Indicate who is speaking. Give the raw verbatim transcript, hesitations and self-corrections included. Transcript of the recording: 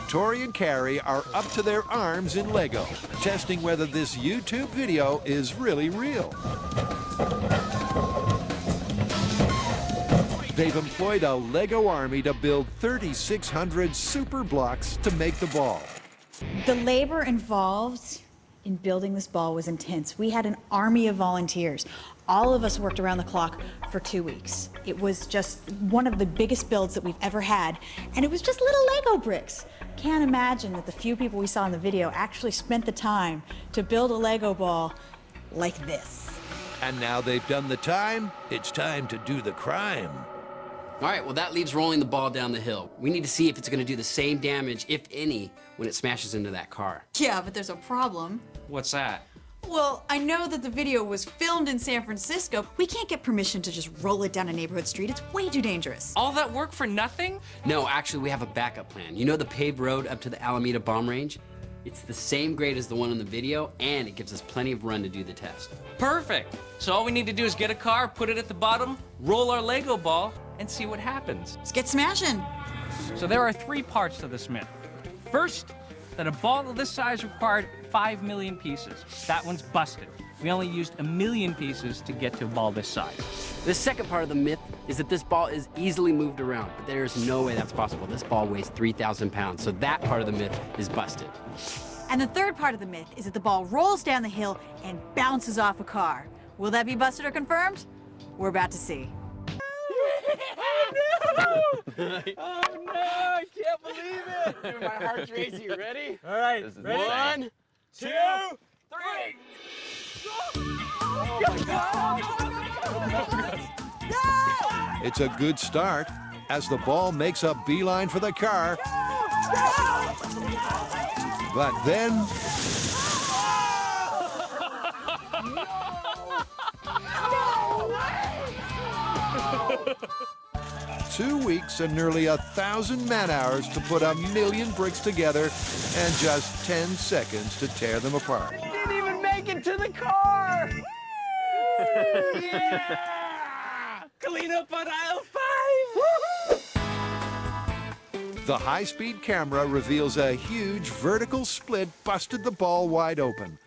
Speaker 1: Tori and Carrie are up to their arms in Lego, testing whether this YouTube video is really real. They've employed a Lego army to build thirty-six hundred super blocks to make the ball.
Speaker 2: The labor involved in building this ball was intense. We had an army of volunteers. All of us worked around the clock for two weeks. It was just one of the biggest builds that we've ever had, and it was just little Lego bricks. Can't imagine that the few people we saw in the video actually spent the time to build a Lego ball like this.
Speaker 1: And now they've done the time, it's time to do the crime.
Speaker 3: All right, well, that leaves rolling the ball down the hill. We need to see if it's going to do the same damage, if any, when it smashes into that car.
Speaker 4: Yeah, but there's a problem.
Speaker 5: What's that?
Speaker 4: Well, I know that the video was filmed in San Francisco. We can't get permission to just roll it down a neighborhood street. It's way too dangerous.
Speaker 5: All that work for nothing?
Speaker 3: No, actually, we have a backup plan. You know the paved road up to the Alameda bomb range? It's the same grade as the one in the video, and it gives us plenty of run to do the test.
Speaker 5: Perfect. So all we need to do is get a car, put it at the bottom, roll our Lego ball, and see what happens.
Speaker 4: Let's get smashing.
Speaker 5: So there are three parts to this myth. First, that a ball of this size required five million pieces. That one's busted. We only used a million pieces to get to a ball this size.
Speaker 3: The second part of the myth is that this ball is easily moved around, but there's no way that's possible. This ball weighs three thousand pounds, so that part of the myth is busted.
Speaker 4: And the third part of the myth is that the ball rolls down the hill and bounces off a car. Will that be busted or confirmed? We're about to see.
Speaker 5: Oh, no! Oh, no! I can't believe it!
Speaker 3: Dude, my heart's racing. You ready?
Speaker 5: All right,
Speaker 3: ready? One,
Speaker 5: two, three!
Speaker 3: Oh, my God!
Speaker 1: It's a good start as the ball makes a beeline for the car. But then... Two weeks and nearly a thousand man-hours to put a million bricks together and just ten seconds to tear them apart.
Speaker 5: Didn't even make it to the car! Yeah! Clean up on aisle five!
Speaker 1: The high-speed camera reveals a huge vertical split busted the ball wide open.